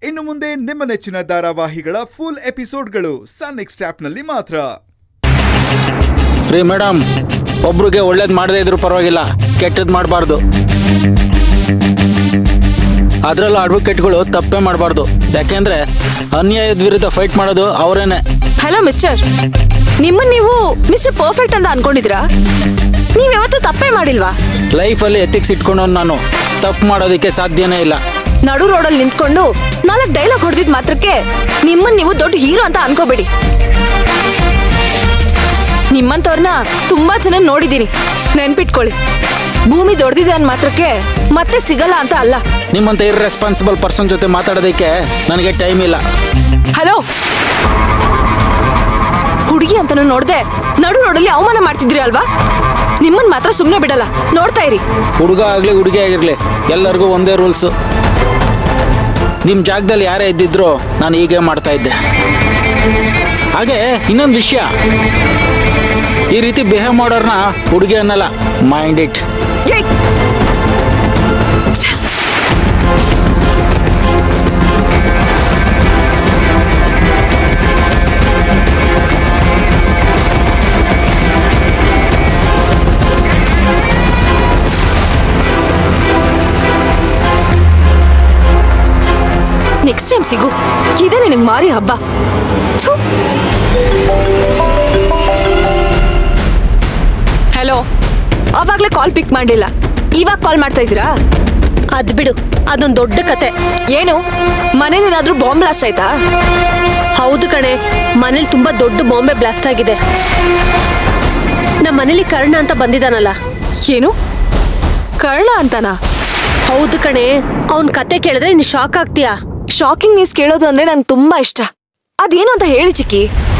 ಇನ್ನು ಮುಂದೆ ನಿಮ್ಮ ನೆಚ್ಚಿನ ಧಾರಾವಾಹಿಗಳ ಫುಲ್ ಎಪಿಸೋಡ್ಗಳು ಸನ್ ನೆಕ್ಸ್ಟ್ ಆಪ್ನಲ್ಲಿ ಮಾತ್ರ. ರೀ ಮೇಡಮ್, ಒಬ್ರಿಗೆ ಒಳ್ಳೇದು ಮಾಡದೇ ಇದ್ರೂ ಪರವಾಗಿಲ್ಲ, ಕೆಟ್ಟದ್ದು ಮಾಡಬಾರ್ದು. ಅದರಲ್ಲೂ ಅಡ್ವೊಕೇಟ್ಗಳು ತಪ್ಪೇ ಮಾಡಬಾರ್ದು, ಯಾಕೆಂದ್ರೆ ಅನ್ಯಾಯದ ವಿರುದ್ಧ ಫೈಟ್ ಮಾಡೋದು ಅವರೇನೆ. ಹಲೋ ಮಿಸ್ಟರ್, ನಿಮ್ಮನ್ನ ನೀವು ಮಿಸ್ಟರ್ ಪರ್ಫೆಕ್ಟ್ ಅಂತ ಅನ್ಕೊಂಡಿದ್ರಾ? ನೀವ್ ಯಾವತ್ತೂ ತಪ್ಪೇ ಮಾಡಿಲ್ವಾ? ಲೈಫಲ್ಲಿ ಎಥಿಕ್ಸ್ ಇಟ್ಕೊಂಡು ನಾನು ತಪ್ಪು ಮಾಡೋದಕ್ಕೆ ಸಾಧ್ಯನೇ ಇಲ್ಲ. ನಡು ರೋಡಲ್ಲಿ ನಿಂತ್ಕೊಂಡು 4 ಡೈಲಾಗ್ ಹೊಡೆದಿದ್ ಮಾತ್ರಕ್ಕೆ ನಿಮ್ಮನ್ನ ನೀವು ದೊಡ್ಡ ಹೀರೋ ಅಂತ ಅನ್ಕೋಬೇಡಿ. ನಿಮ್ಮಂತವ್ರನ್ನ ತುಂಬಾ ಚೆನ್ನಾಗಿ ನೋಡಿದೀನಿ, ನೆನ್ಪಿಟ್ಕೊಳ್ಳಿ. ಭೂಮಿ ದೊಡ್ಡದಿದೆ ಅಂದ ಮಾತ್ರಕ್ಕೆ ಮತ್ತೆ ಸಿಗಲ್ಲ ಅಂತ ಅಲ್ಲ. ನಿಮ್ಮಂತ ಇರ್ರೆಸ್ಪಾನ್ಸಿಬಲ್ ಪರ್ಸನ್ ಜೊತೆ ಮಾತಾಡೋದಕ್ಕೆ ನನಗೆ ಟೈಮ್ ಇಲ್ಲ. ಹಲೋ, ಹುಡುಗಿ ಅಂತಾನು ನೋಡ್ದೆ ನಡು ರೋಡಲ್ಲಿ ಅವಮಾನ ಮಾಡ್ತಿದ್ರಿ ಅಲ್ವಾ? ನಿಮ್ಮನ್ ಮಾತ್ರ ಸುಮ್ಮನೆ ಬಿಡಲ್ಲ, ನೋಡ್ತಾ ಇರಿ. ಹುಡುಗ ಆಗ್ಲಿ ಹುಡುಗಿ ಆಗಿರ್ಲಿ, ಎಲ್ಲರಿಗೂ ಒಂದೇ ರೂಲ್ಸು. ನಿಮ್ಮ ಜಾಗದಲ್ಲಿ ಯಾರೇ ಇದ್ದಿದ್ರು ನಾನು ಹೀಗೆ ಮಾಡ್ತಾ ಇದ್ದೆ. ಹಾಗೆ ಇನ್ನೊಂದು ವಿಷಯ, ಈ ರೀತಿ ಬಿಹೇವ್ ಮಾಡೋರ್ನ ಹುಡುಗಿ ಅನ್ನಲ್ಲ, ಮೈಂಡ್ ಇಟ್. ನೆಕ್ಸ್ಟ್ ಟೈಮ್ ಸಿಗು, ಇದೇ ನಿನಗೆ ಮಾರಿ ಹಬ್ಬ. ಹಲೋ, ಅವಾಗ್ಲೇ ಕಾಲ್ ಪಿಕ್ ಮಾಡಲಿಲ್ಲ, ಇವಾಗ ಕಾಲ್ ಮಾಡ್ತಾ ಇದ್ದೀರಾ? ಅದ್ ಬಿಡು, ಅದೊಂದು ದೊಡ್ಡ ಕತೆ. ಏನು, ಮನೇಲೇನಾದ್ರೂ ಬಾಂಬ್ ಬ್ಲಾಸ್ಟ್ ಆಯ್ತಾ? ಹೌದು ಕಣೆ, ಮನೇಲಿ ತುಂಬಾ ದೊಡ್ಡ ಬಾಂಬೆ ಬ್ಲಾಸ್ಟ್ ಆಗಿದೆ. ನಮ್ಮ ಮನೇಲಿ ಕರ್ಣ ಅಂತ ಬಂದಿದ್ದಾನಲ್ಲ. ಏನು, ಕರ್ಣ ಅಂತನಾ? ಹೌದು ಕಣೆ, ಅವನ್ ಕತೆ ಕೇಳಿದ್ರೆ ನೀನ್ ಶಾಕ್ ಆಗ್ತೀಯಾ. ಶಾಕಿಂಗ್ ನ್ಯೂಸ್ ಕೇಳೋದು ಅಂದ್ರೆ ನಂಗೆ ತುಂಬಾ ಇಷ್ಟ. ಅದೇನು ಅಂತ ಹೇಳಿ ಚಿಕ್ಕಿ.